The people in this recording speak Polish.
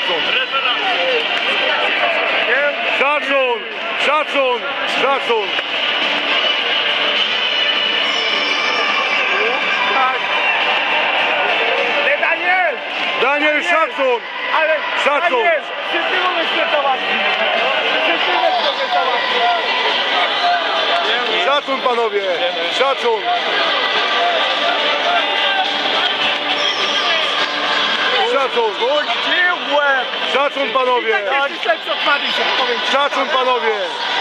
Szacun! Szacun! Szacun! Szacun! Daniel! Daniel, szacun! Ale Szacun! Daniel, czy ty umiesz mnie załatwić? Czy ty umiesz mnie załatwić? Szacun, panowie! Szacun! Szacun! Gdzie łeb? Szacun, panowie! Tak jest lepszy od Madrytu, powiem ci. Szacun, panowie!